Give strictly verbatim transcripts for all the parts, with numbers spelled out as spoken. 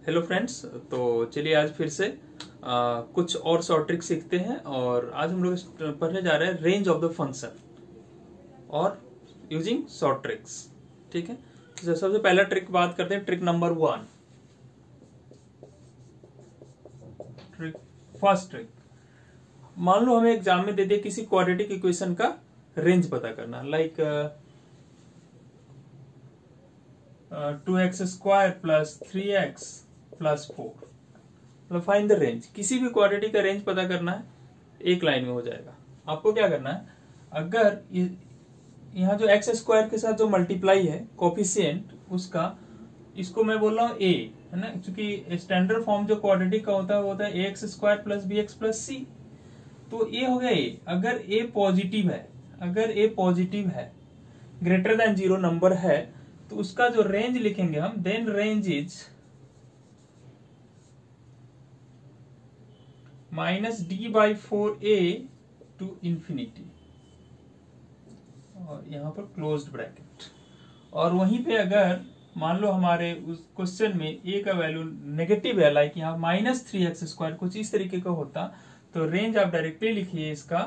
Hello friends. तो चलिए आज फिर से आ, कुछ और शॉर्ट ट्रिक सीखते हैं और आज हम लोग पढ़ने जा रहे हैं रेंज ऑफ द फंक्शन और यूजिंग शॉर्ट ट्रिक्स। ठीक है, तो सबसे पहला ट्रिक बात करते हैं, trick number one. Trick first trick, मान लो हमें एग्जाम में दे दिया किसी क्वाड्रेटिक इक्वेशन का रेंज पता करना, like two x square plus three x plus four, मतलब फाइंड द रेंज। किसी भी क्वाड्रेटिक का रेंज पता करना है, एक लाइन में हो जाएगा। आपको क्या करना है, अगर यहाँ जो एक्स स्क्वायर के साथ जो मल्टीप्लाई है कोफिशिएंट उसका, इसको मैं बोल रहा हूँ ए, है ना, क्योंकि स्टैंडर्ड फॉर्म जो क्वाड्रेटिक का होता है वो होता है a x square plus b x plus c. तो ए हो गया ए। अगर ए पॉजिटिव है, अगर ए पॉजिटिव है, ग्रेटर देन जीरो नंबर है, तो उसका जो रेंज लिखेंगे हम, then range is minus D by four a to infinity, और यहां पर क्लोज्ड ब्रैकेट। और वहीं पे अगर मान लो हमारे उस क्वेश्चन में ए का वैल्यू नेगेटिव है, लाइक यहाँ माइनस थ्री एक्स स्क्वायर कुछ इस तरीके का होता, तो रेंज आप डायरेक्टली लिखिए इसका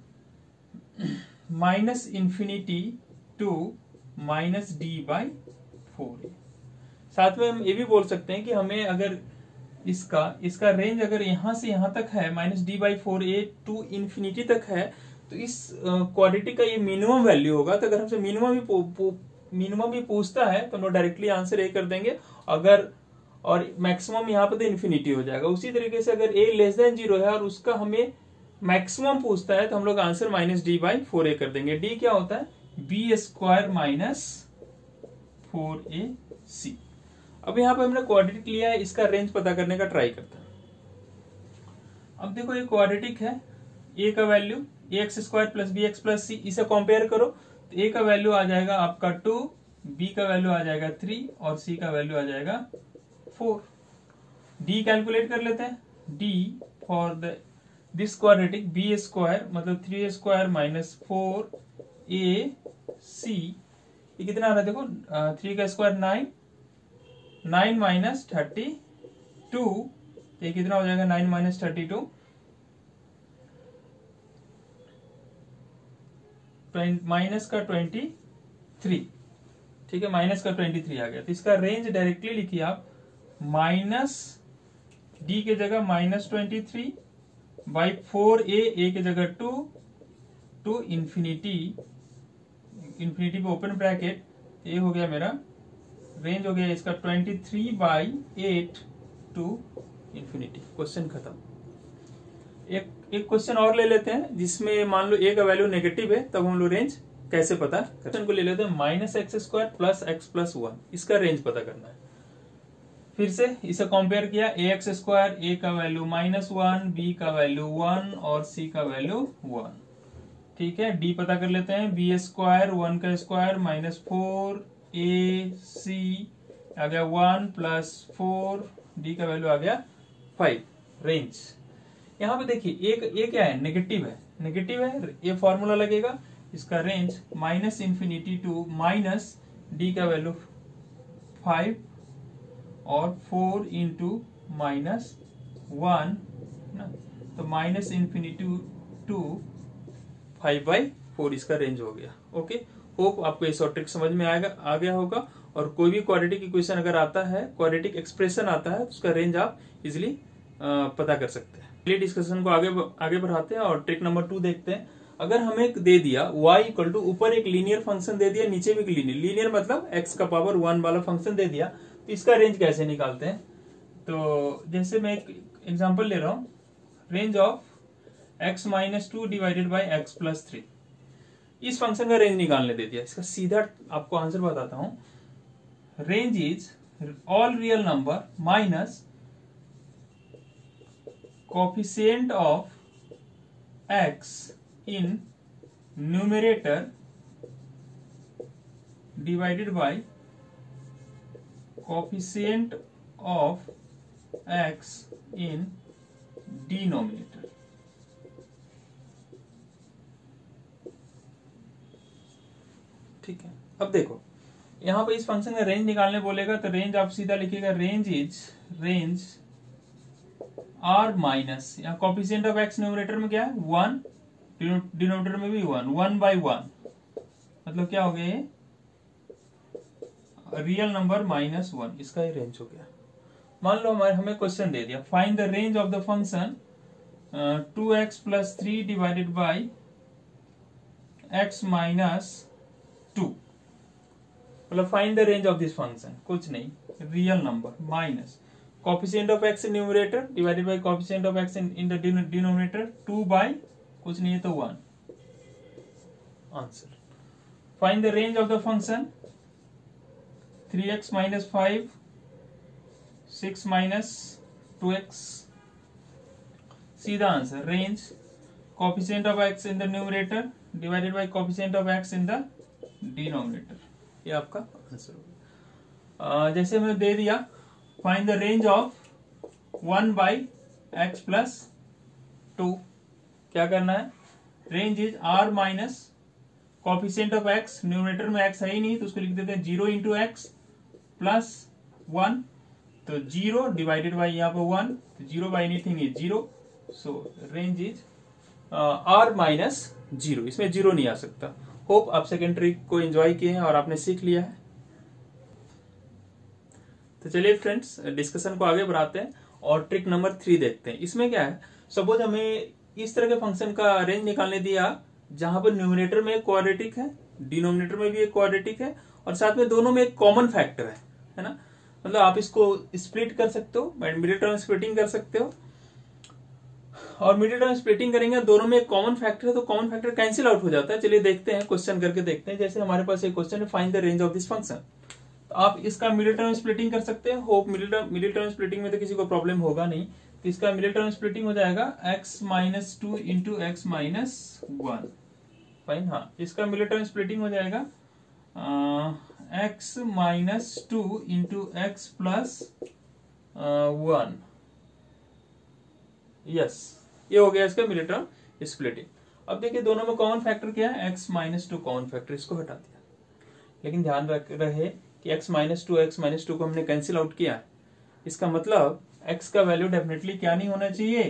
minus infinity to minus D by four a. साथ में हम ये भी बोल सकते हैं कि हमें अगर इसका इसका रेंज अगर यहां से यहां तक है, minus D by four a to infinity तक है, तो इस क्वाड्रेटिक का ये मिनिमम वैल्यू होगा। तो अगर हमसे मिनिमम भी मिनिमम भी पूछता है तो हम लोग डायरेक्टली आंसर ए कर देंगे, अगर और मैक्सिमम यहाँ पे तो इन्फिनिटी हो जाएगा। उसी तरीके से अगर ए लेस देन जीरो है और उसका हमें मैक्सिमम पूछता है तो हम लोग answer minus D by four a कर देंगे। डी क्या होता है, b square minus four a c. अब यहाँ पे हमने क्वाड्रेटिक लिया है, इसका रेंज पता करने का ट्राई करते हैं। अब देखो ये क्वाड्रेटिक है, ए का value a x square plus b x plus c, इसे कंपेयर करो तो ए का वैल्यू आ जाएगा आपका टू, बी का वैल्यू आ जाएगा थ्री और सी का वैल्यू आ जाएगा फोर। डी कैलकुलेट कर लेते हैं, D for the this quadratic b square मतलब three square minus four a c, ये कितना आ रहा है देखो, थ्री का square nine, nine minus thirty two, ये कितना हो जाएगा, nine minus thirty two, minus का ट्वेंटी थ्री। ठीक है, माइनस का ट्वेंटी थ्री आ गया। तो इसका रेंज डायरेक्टली लिखिए आप, माइनस डी के जगह minus twenty three by four a, a के जगह टू, टू इंफिनिटी, इंफिनिटी पे ओपन ब्रैकेट, ये हो गया मेरा रेंज हो गया इसका twenty three by eight to infinity. Question खत्म। एक एक क्वेश्चन और ले लेते हैं जिसमें मान लो ए का वैल्यू नेगेटिव है, तब हम लोग रेंज कैसे पता। क्वेश्चन को ले लेते हैं, minus x square plus x plus one, इसका रेंज पता करना है। फिर से इसे कंपेयर किया, ए एक्स स्क्वायर, ए का वैल्यू माइनस वन, बी का वैल्यू वन और सी का वैल्यू वन। ठीक है, डी पता कर लेते हैं, बी स्क्वायर, वन का square minus four a c आ गया वन प्लस फोर, डी का वैल्यू आ गया फाइव। रेंज यहाँ पे देखिए, एक ए क्या है, नेगेटिव है, नेगेटिव है, ये फॉर्मूला लगेगा, इसका range minus infinity to minus D का वैल्यू फाइव और फोर इंटू माइनस वन, तो minus infinity to five by four इसका रेंज हो गया। ओके, होप आपको ये शॉर्ट ट्रिक समझ में आएगा आ गया होगा। और कोई भी क्वाड्रेटिक इक्वेशन अगर आता है, क्वाड्रेटिक एक्सप्रेशन आता है, उसका रेंज आप इजिली पता कर सकते हैं। चलिए डिस्कशन को आगे आगे बढ़ाते हैं और ट्रिक नंबर टू देखते हैं। अगर हमें दे दिया y इक्वल टू, ऊपर एक लीनियर फंक्शन दे दिया, नीचे भी एक लीनियर, लीनियर मतलब x का पावर वन वाला फंक्शन दे दिया, तो इसका रेंज कैसे निकालते हैं। तो जैसे मैं एक एग्जांपल ले रहा हूं, range of x minus two divided by x plus three, इस फंक्शन का रेंज निकालने दे दिया। इसका सीधा आपको आंसर बताता हूं, range is all real number minus coefficient of x in numerator divided by coefficient of x in denominator। ठीक है, अब देखो यहाँ पे इस फंक्शन का रेंज निकालने बोलेगा तो रेंज आप सीधा लिखिएगा range is range R minus, यहाँ कॉफिशिएंट ऑफ एक्स न्यूमरेटर में क्या है वन, डिनोमिनेटर में भी वन, वन बाई वन मतलब क्या हो गया रियल नंबर माइनस वन, इसका ही रेंज हो गया। मान लो हमारे हमें क्वेश्चन दे दिया find the range of the function two x plus three divided by x minus two, मतलब find the range of this function, कुछ नहीं real number minus coefficient of x in numerator divided by coefficient of x in in the denominator two by कुछ नहीं है तो one. Answer find the range of the function three x minus five, six minus two x, सीधा answer range coefficient of x in the numerator divided by coefficient of x in the denominator, ये आपका answer होगा। जैसे हमने दे दिया find the range of one by x plus two, क्या करना है range is R minus coefficient of x, numerator में एक्स है ही नहीं तो उसको लिख देते हैं zero into x plus one, तो जीरो डिवाइडेड बाई यहाँ पे वन, तो zero by anything is zero, so range is R minus zero, इसमें जीरो नहीं आ सकता। होप आप सेकेंड ट्रिक को एंजॉय किए हैं और आपने सीख लिया है। तो चलिए फ्रेंड्स डिस्कशन को आगे बढ़ाते हैं और ट्रिक नंबर थ्री देखते हैं। इसमें क्या है, सपोज हमें इस तरह के फंक्शन का रेंज निकालने दिया जहां पर न्यूमरेटर में एक क्वाड्रेटिक है, डिनोमिनेटर में भी एक क्वाड्रेटिक है और साथ में दोनों में एक कॉमन फैक्टर है, है ना, मतलब आप इसको स्प्लिट कर सकते हो, मिडिल टर्म स्प्लिटिंग कर सकते हो और मिडिल टर्म स्प्लिटिंग करेंगे दोनों में एक कॉमन फैक्टर है तो कॉमन फैक्टर कैंसिल आउट हो जाता है। चलिए देखते हैं, क्वेश्चन करके देखते हैं। जैसे हमारे पास एक क्वेश्चन है find the range of this function, तो आप इसका मिडिल टर्म स्प्लिटिंग कर सकते हैं। Hope middle term middle term splitting में तो किसी को प्रॉब्लम होगा नहीं, तो इसका मिडिल टर्म स्प्लिटिंग हो जाएगा x minus two into x minus one, fine. हाँ, इसका मिडिल टर्म स्प्लिटिंग हो जाएगा x minus two into x plus one, yes ये हो गया इसका मिडिल टर्म स्प्लिटिंग। अब देखिए दोनों में कॉमन फैक्टर क्या है, x minus two common factor, इसको हटा दिया, लेकिन ध्यान रख रहे कि x minus two x minus two को हमने कैंसिल आउट किया, इसका मतलब x का वैल्यू डेफिनेटली क्या नहीं होना चाहिए,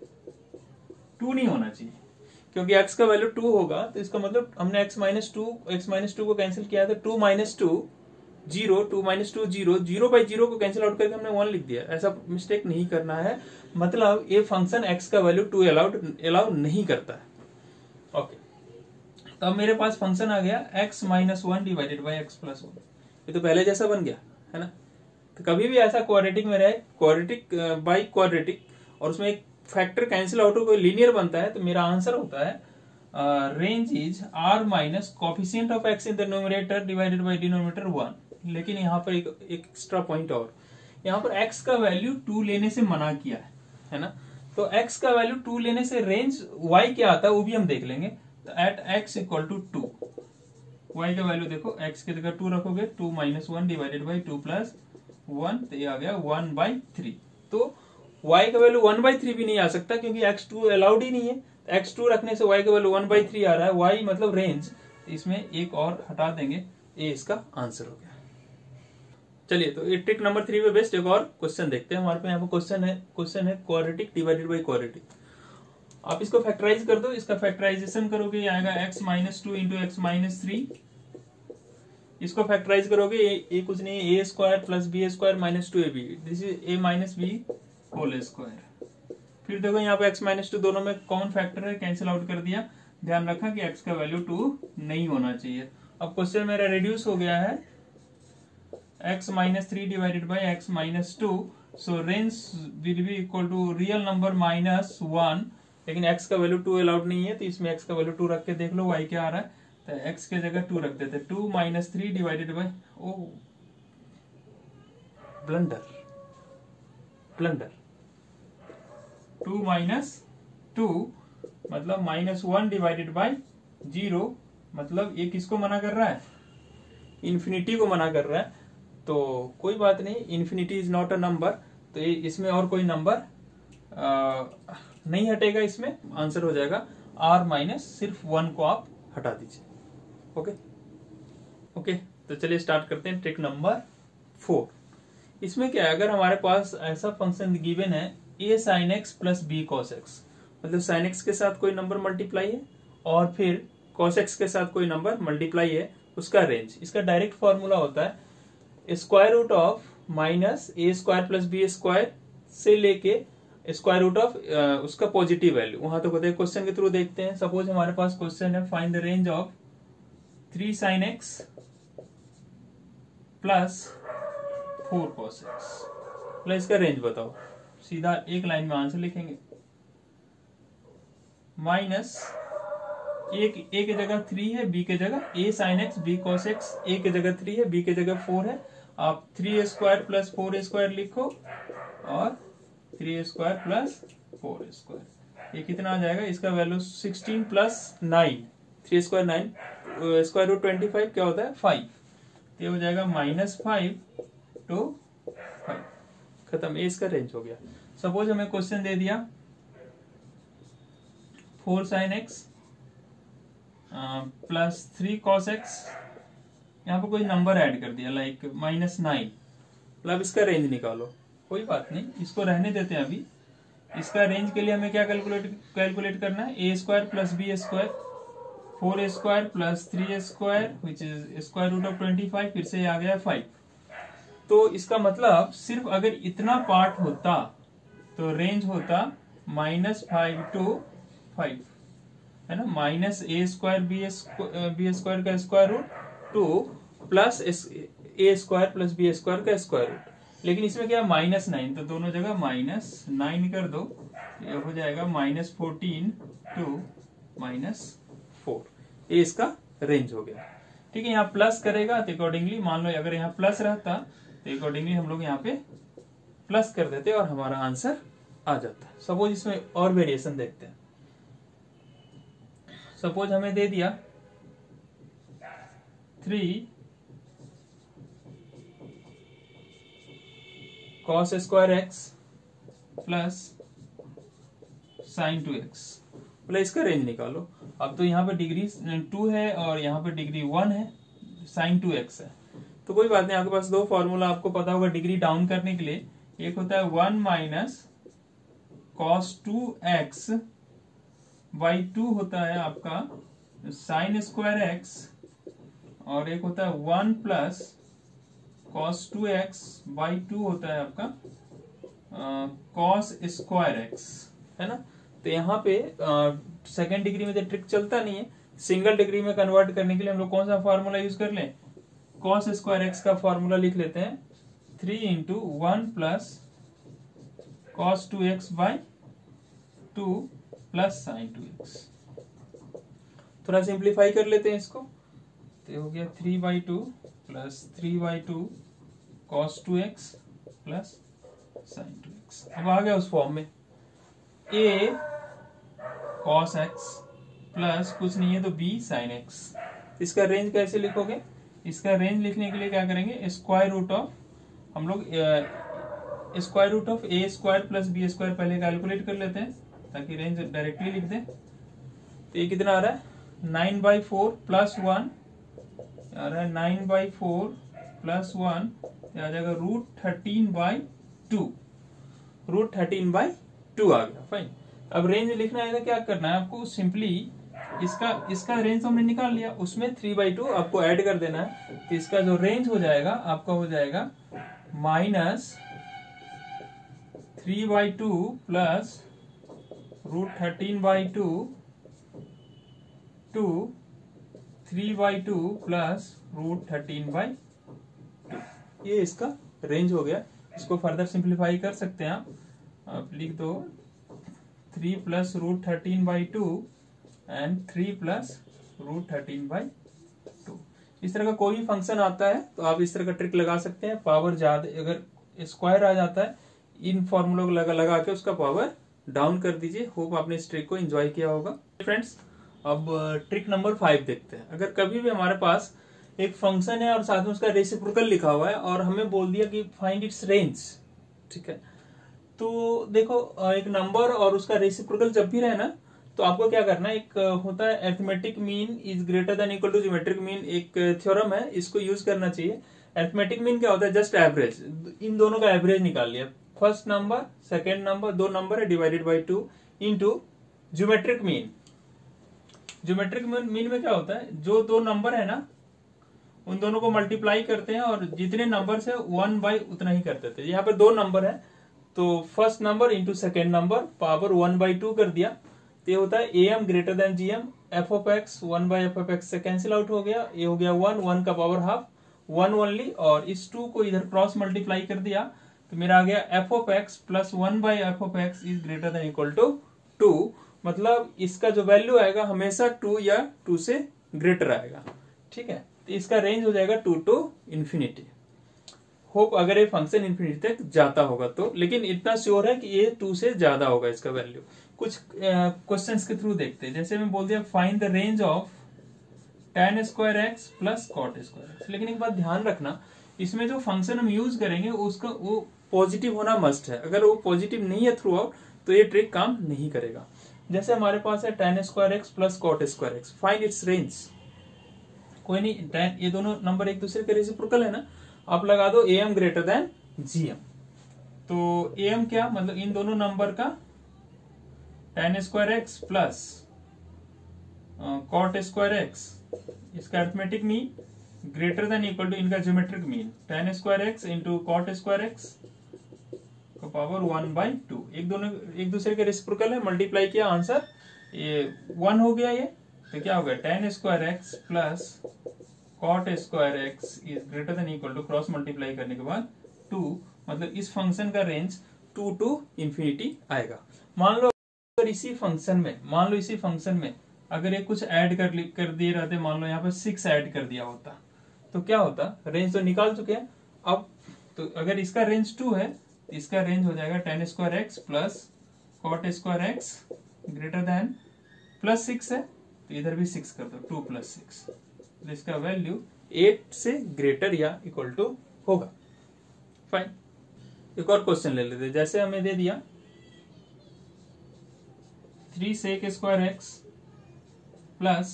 टू नहीं होना चाहिए, क्योंकि x का वैल्यू टू होगा तो इसका मतलब हमने x minus two x minus two को कैंसिल किया था, two minus two zero, two minus two zero, zero by zero को कैंसिल आउट करके हमने वन लिख दिया। ऐसा मिस्टेक नहीं करना है, मतलब ये फंक्शन x का वैल्यू टू अलाउड अलाउ नहीं करता है। ओके, तो अब मेरे पास फंक्शन आ गया x minus one divided by x plus one, ये तो पहले जैसा बन गया है ना। तो कभी भी ऐसा क्वाड्रेटिक में रहे, क्वाड्रेटिक बाई क्वाड्रेटिक और उसमें एक फैक्टर कैंसिल आउट हो लिनियर बनता है, तो मेरा आंसर होता है range is R minus coefficient of x in the numerator divided by denominator one. लेकिन यहाँ पर एक एक्स्ट्रा पॉइंट और, यहाँ पर x का वैल्यू टू लेने से मना किया है, है ना, तो x का वैल्यू टू लेने से रेंज y क्या आता है वो भी हम देख लेंगे। तो at x equal to two, y का वैल्यू देखो x की जगह टू रखोगे, two minus one divided by two plus one, तो ये आ गया वन बाई थ्री। तो y का वैल्यू वन बाई थ्री भी नहीं आ सकता क्योंकि x टू अलाउड ही नहीं है, तो x टू रखने से y का वैल्यू वन बाई थ्री आ रहा है, y मतलब रेंज, इसमें एक और हटा देंगे, ये इसका आंसर हो गया। चलिए तो ये ट्रिक नंबर थ्री पे बेस्ट एक और क्वेश्चन देखते हैं। हमारे पे यहाँ पे क्वेश्चन है क्वेश्चन है क्वाड्रेटिक डिवाइडेड बाई क्वाड्रेटिक। आप इसको फैक्टराइज कर दो, इसका फैक्टराइजेशन करोगे ये आएगा x minus two into x minus three, इसको फैक्टराइज करोगे ये कुछ नहीं है, a square plus b square minus two a b, this is a minus b whole square. फिर देखो यहाँ पे x माइनस टू दोनों में कॉमन फैक्टर है, कैंसिल आउट कर दिया, ध्यान रखा कि x का वैल्यू टू नहीं होना चाहिए। अब क्वेश्चन मेरा रिड्यूस हो गया है x minus three divided by x minus two, so range will be equal to real number minus one, लेकिन x का वैल्यू टू अलाउड नहीं है तो इसमें x का वैल्यू टू रख के देख लो y क्या आ रहा है, तो x के जगह टू रख देते, two minus three divided by, oh blunder blunder two minus two मतलब minus one divided by zero, मतलब ये किसको मना कर रहा है, इन्फिनिटी को मना कर रहा है। तो कोई बात नहीं, infinity is not a number, तो ये इसमें और कोई नंबर नहीं हटेगा, इसमें आंसर हो जाएगा आर माइनस, सिर्फ वन को आप हटा दीजिए। ओके ओके तो चलिए स्टार्ट करते हैं ट्रिक नंबर फोर। इसमें क्या है, अगर हमारे पास ऐसा फंक्शन गिवन है a sine x plus b cos x, मतलब साइन एक्स के साथ कोई नंबर मल्टीप्लाई है और फिर कॉस एक्स के साथ कोई नंबर मल्टीप्लाई है, उसका रेंज, इसका डायरेक्ट फॉर्मूला होता है square root of minus a square plus b square से लेके स्क्वायर रूट ऑफ उसका पॉजिटिव वैल्यू, वहां तक होता है। क्वेश्चन के थ्रू देखते हैं। सपोज हमारे पास क्वेश्चन है find the range of three sine x plus four cos x, plus इसका रेंज बताओ। सीधा एक लाइन में आंसर लिखेंगे। माइनस एक ए की जगह थ्री है, बी की जगह a sine x b cos x, a की जगह थ्री है, बी की जगह फोर है। आप three square plus four square लिखो और three square plus four square, ये कितना आ जाएगा, इसका value sixteen plus nine, three square nine, square root twenty five क्या होता है फाइव, ये हो जाएगा माइनस फाइव टू फाइव, खत्म। ये इसका रेंज हो गया। सपोज हमें क्वेश्चन दे दिया four sine x plus three cos x, यहाँ पर कोई नंबर ऐड कर दिया लाइक माइनस नाइन, मतलब इसका रेंज निकालो। कोई बात नहीं, इसको रहने देते हैं अभी। इसका रेंज के लिए हमें क्या कैलकुलेट कैलकुलेट करना है, a square plus b square, four square plus three square which is square root of twenty five, फिर से आ गया फाइव। तो इसका मतलब सिर्फ अगर इतना पार्ट होता तो रेंज होता माइनस फाइव टू फाइव, है ना, minus a square b b square का square root to plus a square plus b square का स्क्वायर रूट। लेकिन इसमें क्या माइनस नाइन, तो दोनों जगह माइनस नाइन कर दो, ये हो जाएगा minus fourteen to minus four, ये इसका रेंज हो गया। ठीक है, यहाँ प्लस करेगा तो अकॉर्डिंगली, मान लो अगर यहाँ प्लस रहता तो अकॉर्डिंगली हम लोग यहाँ पे प्लस कर देते और हमारा आंसर आ जाता। सपोज इसमें और वेरिएशन देखते हैं। सपोज हमें दे दिया three cos square x plus sine two x, मतलब इसका रेंज निकालो। अब तो यहाँ पे डिग्री टू है और यहाँ पे डिग्री वन है, साइन टू एक्स है, तो कोई बात नहीं, आपके पास दो फॉर्मूला आपको पता होगा डिग्री डाउन करने के लिए। एक होता है one minus cos two x by two होता है आपका साइन स्क्वायर एक्स, और एक होता है one plus cos two x by two होता है आपका कॉस स्क्वायर एक्स, है ना। तो यहाँ पे सेकेंड डिग्री में तो ट्रिक चलता नहीं है, सिंगल डिग्री में कन्वर्ट करने के लिए हम लोग कौन सा फॉर्मूला यूज कर लें, कॉस स्क्वायर एक्स का फॉर्मूला लिख लेते हैं, three into one plus cos two x by two plus sine two x. थोड़ा सिंप्लीफाई कर लेते हैं इसको, तो हो गया three by two plus three by two cos two x plus sine two x. अब आ गया उस फॉर्म में, ए कॉस एक्स प्लस कुछ नहीं है तो बी साइन एक्स। इसका रेंज कैसे लिखोगे, इसका रेंज लिखने के लिए क्या करेंगे, स्क्वायर रूट ऑफ, हम लोग square root of a square plus b square पहले कैलकुलेट कर लेते हैं ताकि रेंज डायरेक्टली लिख दें। तो ये कितना आ रहा है, nine by four plus one आ रहा है, nine by four plus one आ जाएगा root thirteen by two, root thirteen by two आ गया। फाइन। अब रेंज लिखना है तो क्या करना है आपको, सिंपली इसका इसका रेंज तो हमने निकाल लिया, उसमें थ्री बाई टू आपको ऐड कर देना है। तो इसका जो रेंज हो जाएगा आपका हो जाएगा minus three by two plus root thirteen by two to three by two plus root thirteen by two, ये इसका रेंज हो गया। इसको फर्दर सिंप्लीफाई कर सकते हैं आप, आप लिख दो three plus root thirteen by two and three plus root thirteen by two. इस तरह का कोई भी फंक्शन आता है तो आप इस तरह का ट्रिक लगा सकते हैं। पावर ज्यादा अगर स्क्वायर आ जाता है, इन फॉर्मूलों को लगा लगा के उसका पावर डाउन कर दीजिए। होप आपने इस ट्रिक को एंजॉय किया होगा। फ्रेंड्स, अब ट्रिक नंबर फाइव देखते हैं। अगर कभी भी हमारे पास एक फंक्शन है और साथ में उसका रेसिप्रोकल लिखा हुआ है और हमें बोल दिया कि फाइंड इट्स रेंज, ठीक है, तो देखो एक नंबर और उसका रेसिप्रोकल जब भी रहे ना तो आपको क्या करना है, एक होता है arithmetic mean is greater than equal to geometric mean, एक थ्योरम है, इसको यूज करना चाहिए। अरिथमेटिक मीन क्या होता है, जस्ट एवरेज, इन दोनों का एवरेज निकाल लिया, फर्स्ट नंबर सेकेंड नंबर दो नंबर है divided by two into geometric mean. Geometric mean में क्या होता है, जो दो नंबर है ना उन दोनों को मल्टीप्लाई करते हैं और जितने नंबर से वन बाई उतना ही करते थे। यहाँ पे दो नंबर है तो first number into second number power one by two कर दिया, तो ये होता है A M greater than G M, f of x one by f of x से कैंसिल आउट हो गया, ये हो गया वन, वन का पावर हाफ वन ओनली, और इस टू को इधर क्रॉस मल्टीप्लाई कर दिया तो मेरा आ गया f of x plus one by f of x is greater than equal to two, मतलब इसका जो वैल्यू आएगा हमेशा टू या टू से ग्रेटर आएगा। ठीक है, तो इसका रेंज हो जाएगा टू टू इन्फिनिटी। होप अगर ये फंक्शन इन्फिनिटी तक जाता होगा तो, लेकिन इतना श्योर है कि ये टू से ज्यादा होगा इसका वैल्यू। कुछ क्वेश्चंस के थ्रू देखते हैं, जैसे मैं बोल दिया find the range of tan square x plus cot square x, लेकिन एक बात ध्यान रखना, इसमें जो फंक्शन हम यूज करेंगे उसका वो पॉजिटिव होना मस्ट है, अगर वो पॉजिटिव नहीं है थ्रू आउट तो ये ट्रिक काम नहीं करेगा। जैसे हमारे पास है tan square x plus cot square x, find its range, कोई नहीं, tan ये दोनों नंबर एक दूसरे के रेसिप्रोकल है ना, आप लगा दो A M greater than G M, तो ए एम क्या मतलब इन दोनों नंबर का tan square x plus cot square x, इसका arithmetic mean greater than equal to इनका geometric mean tan square x into cot square x का power one by two, एक दोनों एक दूसरे के रेसिप्रोकल है, मल्टीप्लाई किया आंसर ये वन हो गया, ये तो क्या हो गया tan square x plus cot square x is greater than equal to cross multiply करने के बाद टू, मतलब इस फंक्शन का रेंज टू टू इंफिनिटी आएगा। मान लो अगर इसी फंक्शन में मान लो इसी फंक्शन में अगर ये कुछ ऐड कर कर दिए रहते, मान लो यहाँ पे सिक्स ऐड कर दिया होता तो क्या होता, रेंज तो निकाल चुके हैं अब, तो अगर इसका रेंज टू है तो इसका रेंज हो जाएगा tan square x plus cot square x greater than plus six है तो इधर भी सिक्स कर दो, टू प्लस सिक्स, तो इसका वैल्यू एट से ग्रेटर या इक्वल टू होगा। फाइन, एक और क्वेश्चन ले लेते, जैसे हमें दे दिया three sec square x plus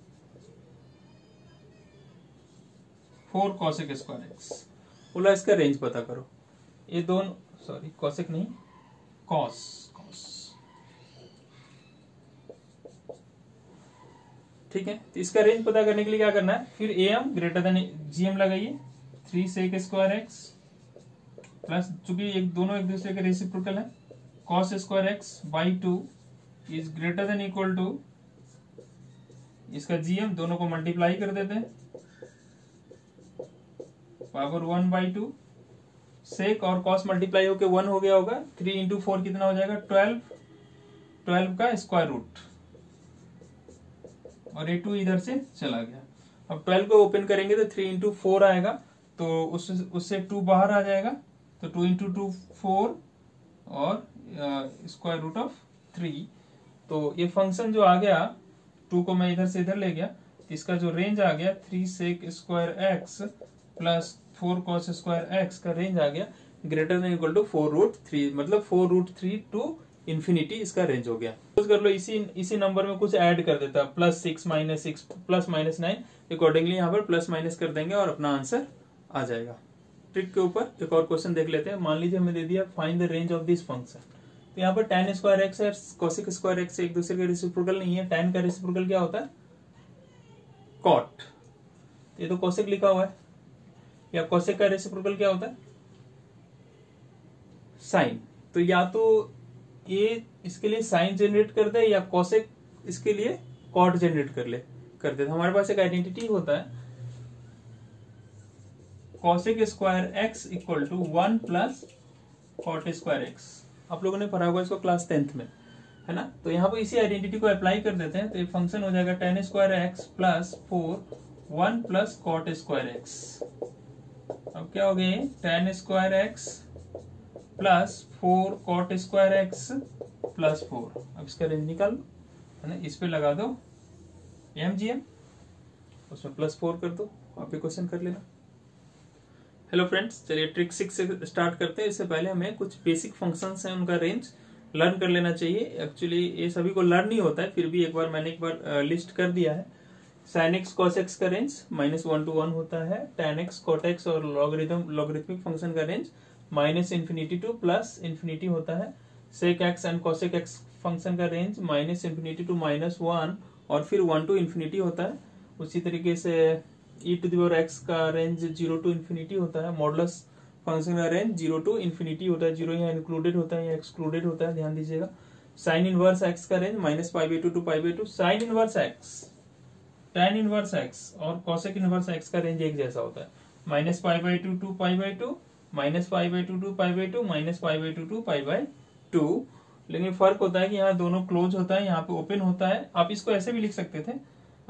four cosec square x, बोला इसका रेंज पता करो, ये दोनों सॉरी कॉसेक नहीं कॉस कॉस, ठीक है, तो इसका रेंज पता करने के लिए क्या करना है, फिर A M greater than G M लगाइए, three sec square x plus, चूंकि एक दोनों एक दूसरे के रेसिप्रोकल है, cos square x by two is greater than equal to इसका जीएम, दोनों को मल्टीप्लाई कर देते हैं power one by two, sec और कॉस मल्टीप्लाई होके वन हो गया होगा, थ्री इंटू फोर कितना हो जाएगा ट्वेल्व, ट्वेल्व का स्क्वायर रूट, और ये टू इधर से चला गया। अब ट्वेल्व को ओपन करेंगे तो थ्री इंटू फोर आएगा, तो उससे उससे टू बाहर आ जाएगा, तो टू इंटू टू फोर और स्क्वायर रूट ऑफ थ्री, तो ये फंक्शन जो आ गया टू को मैं इधर से इधर ले गया, तो इसका जो रेंज आ गया three sec square x plus four cos square x का रेंज आ गया greater than equal to four root three, मतलब four root three to infinity इसका रेंज हो गया। कर लो इसी इसी नंबर में कुछ ऐड कर देता, plus six minus six plus minus nine, accordingly यहाँ पर प्लस माइनस कर देंगे और अपना आंसर आ जाएगा। ट्रिक के ऊपर एक और क्वेश्चन देख लेते हैं, मान लीजिए हमें दे दिया find the range of this function, तो यहाँ पर tan स्क्वायर एक्स है कोसेक स्क्वायर एक्स एक दूसरे के रेसिप्रोकल नहीं है, tan का रेसिप्रोकल क्या होता है कॉट, ये तो कोसेक लिखा हुआ है, या कोसेक का रेसिप्रोकल क्या होता है साइन, तो या तो ये इसके लिए साइन जनरेट कर दे या कोसेक इसके लिए कॉट जनरेट कर ले कर दे। तो हमारे पास एक आइडेंटिटी होता है cosec square x equal to one plus cot square x, आप लोगों ने पढ़ा होगा इसको क्लास टेंथ में, है ना। तो यहाँ पर इसी आइडेंटिटी को अप्लाई कर देते हैं, तो ये फंक्शन हो जाएगा tan square x plus four one plus cot square x. अब क्या हो गया tan square x plus four cot square x plus four, अब इसका रेंज निकाल लो, है ना, इस पे लगा दो एम जी एम, उसमें प्लस फोर कर दो, आप ये क्वेश्चन कर लेना। हेलो फ्रेंड्स, चलिए ट्रिक सिक्स से स्टार्ट करते हैं। इससे पहले हमें कुछ बेसिक फंक्शंस हैं उनका रेंज लर्न कर लेना चाहिए। एक्चुअली ये सभी को लर्न नहीं होता है, फिर भी एक बार मैंने एक बार लिस्ट कर दिया है। साइन एक्स कॉस एक्स का range minus one to one होता है। टेन एक्स कॉट एक्स और लॉगरिथम लॉगरिथमिक फंक्शन का range minus infinity to plus infinity होता है। Sec x and cosec x function का range minus infinity to minus one और फिर वन टू इन्फिनिटी होता है। उसी तरीके से e to the power x का रेंज जीरो टू इन्फिनिटी होता है। मॉडुलस फंक्शन का रेंज जीरो टू इन्फिनिटी होता है। जीरो यहाँ इंक्लूडेड होता है या एक्सक्लूडेड होता है, ध्यान दीजिएगा। साइन इनवर्स एक्स का range minus pi by two to pi by two. Sine inverse x, tan inverse x और कॉसेक इनवर्स एक्स का रेंज एक जैसा होता है। Minus pi by two to pi by two, minus pi by two to pi by two, minus pi by two to pi by two. लेकिन फर्क होता है कि यहाँ दोनों क्लोज होता है, यहाँ पे ओपन होता है। आप इसको ऐसे भी लिख सकते थे,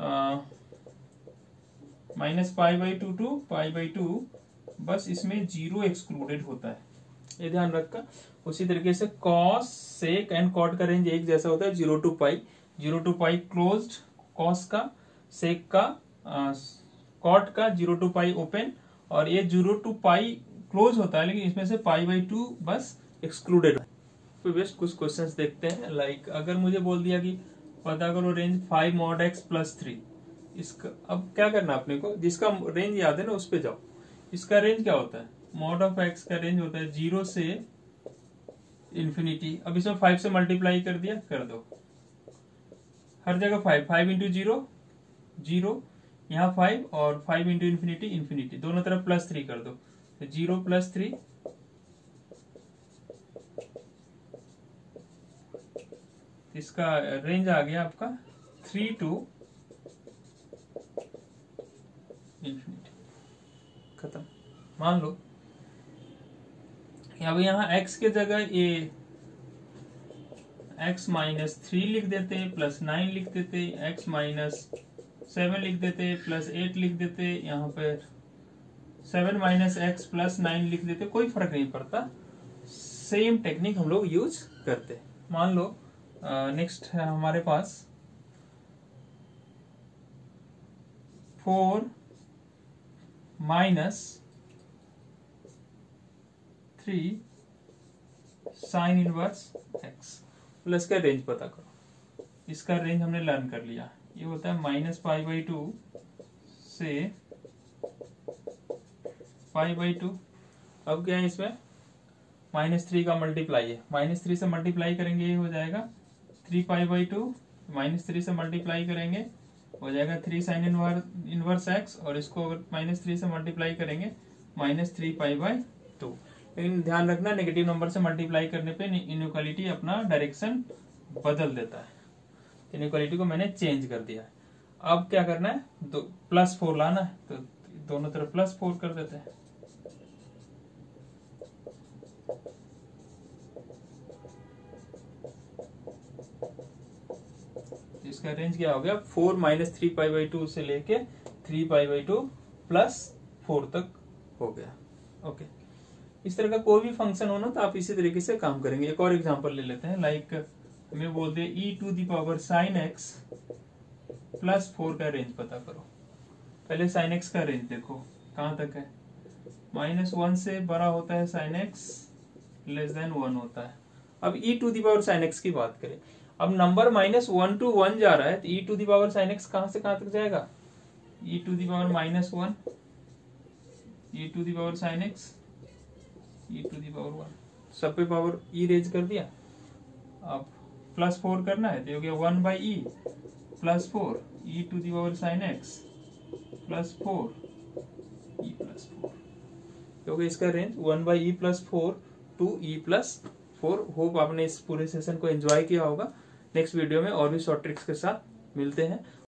minus pi by two to pi by two, बस इसमें जीरो एक्सक्लूडेड होता है, ये ध्यान रखा। उसी तरीके से कॉस सेक एंड कॉट का रेंज एक जैसा होता है, zero to pi. Zero to pi closed, cos का, सेक का, कॉट का, जीरो टू पाई ओपन, और ये जीरो टू पाई क्लोज होता है, लेकिन इसमें से पाई बाई टू बस एक्सक्लूडेड है। तो बेस्ट कुछ क्वेश्चंस देखते हैं। लाइक like, अगर मुझे बोल दिया कि पता करो range five mod x plus three, इसका अब क्या करना अपने को, जिसका रेंज याद है ना उस पे जाओ। इसका रेंज क्या होता है, मॉड ऑफ एक्स का रेंज होता है जीरो से इंफिनिटी। अब इसमें फाइव से मल्टीप्लाई कर दिया, कर दो हर जगह five, five into zero zero, यहाँ फाइव और फाइव इंटू इन्फिनिटी इन्फिनिटी, दोनों तरफ प्लस थ्री कर दो, तो जीरो प्लस थ्री, इसका रेंज आ गया आपका थ्री टू इन्फिनिटी, खत्म। मान लो अब यहाँ x के जगह ये x माइनस थ्री लिख देते, प्लस नाइन लिख देते, x माइनस सेवन लिख देते, प्लस एट लिख देते, यहाँ पर seven minus x plus nine लिख देते, कोई फर्क नहीं पड़ता। सेम टेक्निक हम लोग यूज करते। मान लो नेक्स्ट uh, है हमारे पास four minus three sine inverse x, plus का रेंज पता करो। इसका रेंज हमने लर्न कर लिया, ये होता है माइनस पाई बाई टू से पाई बाई टू। अब क्या है, इसमें माइनस थ्री का मल्टीप्लाई है, माइनस थ्री से मल्टीप्लाई करेंगे ये हो जाएगा three pi by two, minus three से मल्टीप्लाई करेंगे हो जाएगा थ्री साइन इनवर्स एक्स, और इसको अगर माइनस थ्री से मल्टीप्लाई करेंगे minus three pi by two. लेकिन ध्यान रखना नेगेटिव नंबर से मल्टीप्लाई करने पे इनइक्वालिटी अपना डायरेक्शन बदल देता है। इनइक्वालिटी को मैंने चेंज कर दिया है। अब क्या करना है, दो प्लस फोर लाना है, तो दोनों तरफ प्लस फोर कर देते हैं। इसका रेंज क्या हो गया, four minus three pi by two से लेके three pi by two plus four तक हो गया। ओके, इस तरह का कोई भी फंक्शन हो ना तो आप इसी तरीके से काम करेंगे। एक और एग्जांपल ले लेते हैं। लाइक हमें बोल दे e to the power sine x plus four का रेंज पता करो। पहले साइन एक्स का रेंज देखो कहां तक है, माइनस वन से बड़ा होता है sine x, less than one होता है। अब e to the power sine x की बात करें, अब number minus one to one जा रहा है, तो e to the power sine x कहां से कहां तक जाएगा, e to the power minus one, e to the power sine x, e to the power one, सब पे पावर ई रेज कर दिया। अब प्लस फोर करना है तो हो गया one by e plus four, e to the power sine x plus four, e plus four, क्योंकि इसका range one by e plus four to e plus four. Hope आपने इस पूरे सेशन को एंजॉय किया होगा। नेक्स्ट वीडियो में और भी शॉर्ट ट्रिक्स के साथ मिलते हैं।